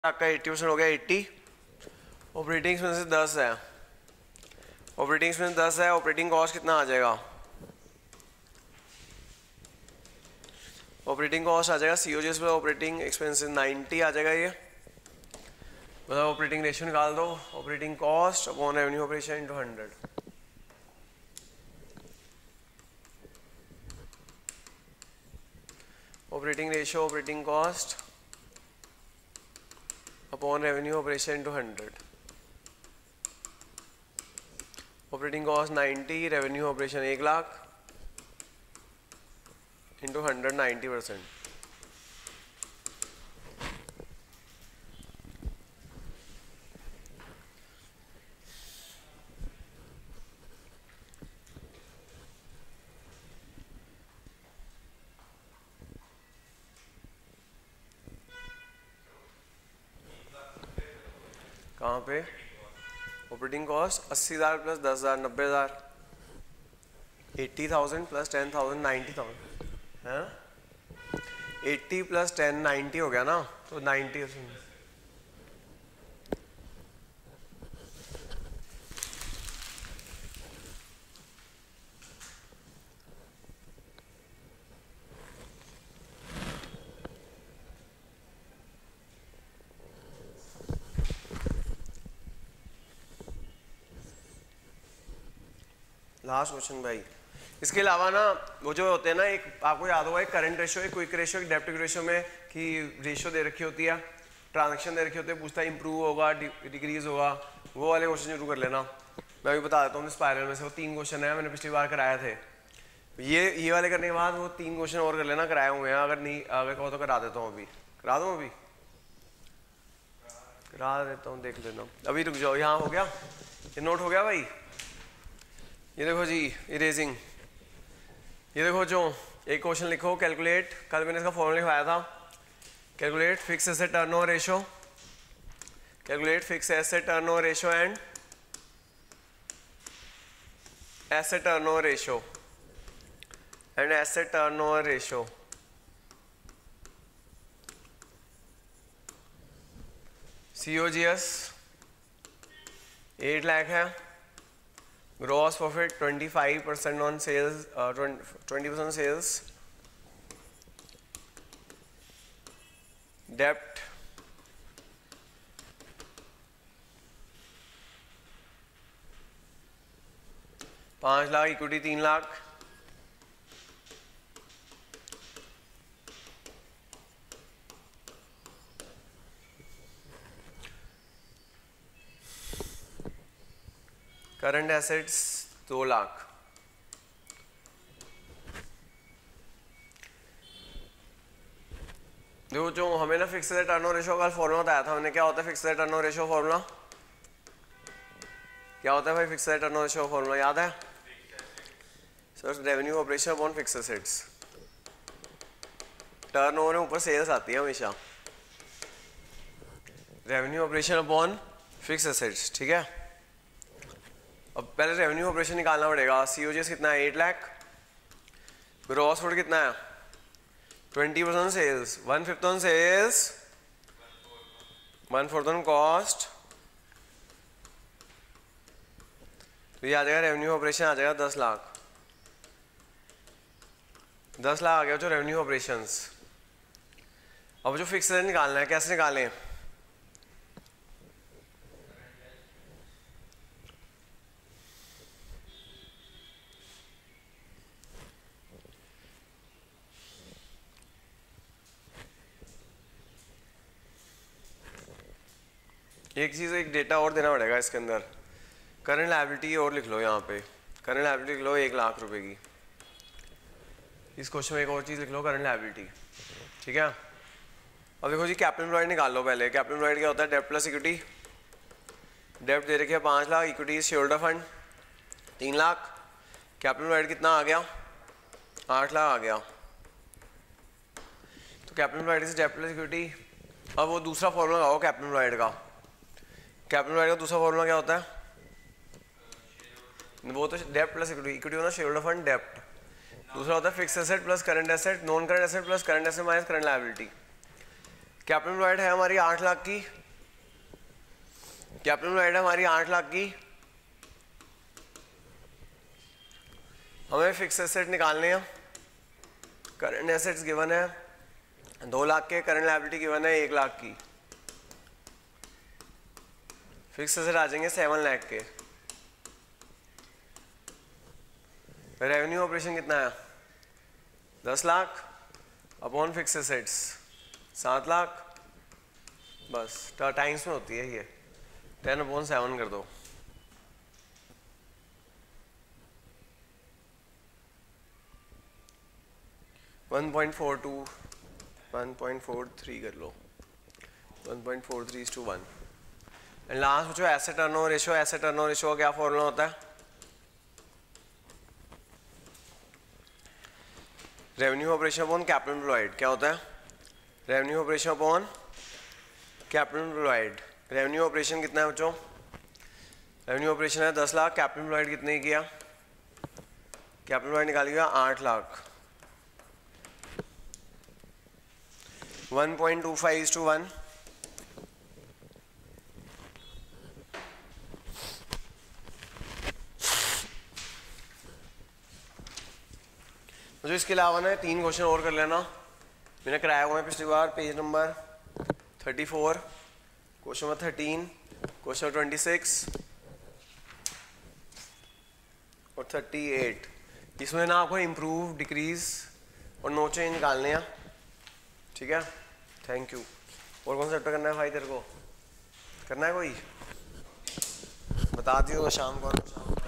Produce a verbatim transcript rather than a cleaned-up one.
आपका अस्सी परसेंट हो गया अस्सी। ऑपरेटिंग एक्सपेंसेस दस है, ऑपरेटिंग एक्सपेंस दस है, ऑपरेटिंग कॉस्ट कितना आ जाएगा? ऑपरेटिंग कॉस्ट आ जाएगा सी ओ जी एस पर ऑपरेटिंग एक्सपेंसेस नाइन्टी आ जाएगा। ये मतलब ऑपरेटिंग रेशियो निकाल दो, operating cost upon revenue operation into hundred. Operating ratio operating cost upon revenue operation into hundred. Operating cost ninety, revenue operation एक lakh into hundred, ninety percent. कहाँ पे? ऑपरेटिंग कॉस्ट अस्सी हज़ार प्लस दस हज़ार नब्बे हज़ार, eighty thousand plus ten thousand ninety thousand है। एट्टी प्लस टेन नाइन्टी हो गया ना, तो नाइन्टी। लास्ट क्वेश्चन भाई। इसके अलावा ना वो जो होते हैं ना, एक आपको याद होगा, एक करंट रेशियो, एक क्विक रेशियो, एक डेब्ट रेशियो में कि रेशियो दे रखी होती है, ट्रांजैक्शन दे रखी होती है, पूछता है इंप्रूव होगा डिक्रीज होगा, वो वाले क्वेश्चन जरूर कर लेना। मैं भी बता देता हूँ स्पाइरल में से वो तीन क्वेश्चन है, मैंने पिछली बार कराए थे। ये ये वाले करने के बाद वो तीन क्वेश्चन और कर लेना, कराए हुए हैं। अगर नहीं अगर कहो तो करा देता हूँ, अभी करा दूँ, अभी करा देता हूँ, देख लेना। अभी रुक जाओ, यहाँ हो गया, ये नोट हो गया भाई। ये देखो जी इरेजिंग, ये देखो जो एक क्वेश्चन लिखो, कैलकुलेट, कल मैंने इसका फॉर्मूला लिखवाया था, calculate fix asset turnover ratio, calculate fix asset turnover ratio and asset turnover ratio and asset turnover ratio. C O G S eight lakh है, gross profit twenty five percent on sales, twenty percent sales, डेप्ट पाँच lakh, equity तीन lakh, current assets दो लाख। देखो जो हमें ना fix asset turnover ratio का फॉर्मूला बताया था मैंने, क्या होता है fix asset turnover ratio formula? क्या होता है भाई fix asset turnover ratio formula, याद है? Sir revenue operation upon fix assets. Turnover में ऊपर सेल्स आती है हमेशा, revenue operation upon fix assets, ठीक है। अब पहले रेवेन्यू ऑपरेशन निकालना पड़ेगा। सी ओ जी एस कितना है? एट लाख। ग्रॉस प्रॉफिट कितना है? Twenty percent sales, one fifth on sales, one fourth on cost, तो ये आ जाएगा रेवेन्यू ऑपरेशन आ जाएगा दस लाख। दस लाख आ गया जो रेवेन्यू ऑपरेशंस। अब जो फिक्स निकालना है, कैसे निकालें? एक चीज़, एक डेटा और देना पड़ेगा इसके अंदर। करंट लायबिलिटी और लिख लो यहाँ पे, करंट लायबिलिटी लिख लो एक लाख रुपए की। इस क्वेश्चन में एक और चीज़ लिख लो, करंट लायबिलिटी, ठीक है। अब देखो जी कैपिटल एम्प्लॉयड निकाल लो पहले। कैपिटल एम्प्लॉयड क्या होता है? डेब्ट प्लस इक्विटी। डेब्ट दे रखी है पाँच lakh, equity share holder fund तीन लाख। कैपिटल एम्प्लॉयड कितना आ गया? आठ लाख आ गया। तो कैपिटल एम्प्लॉयड से डेब्ट प्लस इक्विटी। अब वो दूसरा फॉर्मूला लगाओ कैपिटल एम्प्लॉयड का। कैपिटल एम्प्लॉयड का दूसरा फॉर्मूला क्या होता है? वो तो डेब्ट प्लस इक्विटी, इक्विटी होना शेयर होल्डर फंड डेब्ट। दूसरा होता है fix asset plus current asset, non current asset plus current asset minus current liability. Capital employed है हमारी आठ लाख की, कैपिटल एम्प्लॉयड है हमारी आठ लाख की। हमें फिक्स एसेट निकालने हैं। करंट एसेट्स गिवन है दो लाख के, करंट लायबिलिटी गिवन है एक लाख की। फिक्स एसेट आ जाएंगे सेवन लाख के। रेवेन्यू ऑपरेशन कितना है? दस लाख अपॉन फिक्स एसेट्स सात लाख, बस टाइम्स में होती है ये, टेन अपॉन सेवन कर दो। One point four two, one point four three कर लो, one point four three is to one. And last में जो asset turnover ratio, asset turnover ratio का क्या फॉर्मूला होता है? Revenue operation upon capital employed. क्या होता है? Revenue operation upon capital employed. Revenue operation कितना है बच्चों? रेवेन्यू ऑपरेशन है दस लाख, कैपिटल एम्प्लॉयड कितने किया? कैपिटल एम्प्लॉयड निकालिएगा आठ lakh. One point two five is to one. मुझे इसके अलावा ना तीन क्वेश्चन और कर लेना, मैंने कराया हुआ है पिछली बार, page number thirty four, question number thirteen, question number twenty six और थर्टी एट। इसमें ना आपको इम्प्रूव, डिक्रीज और नो चेंज निकालने हैं, ठीक है? Thank you. और कौन सा चैप्टर करना है भाई तेरे को? करना है कोई? बता दियो शाम को।